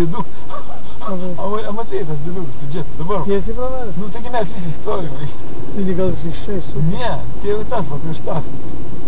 dėduk. O matai tas dėdukas, tu džetas, dabar. Tiesiai pravaręs? Nu, taigi mes visi stovime. Tai gal jis iš čia esu? Ne, tai jau tas, va, prieš tas.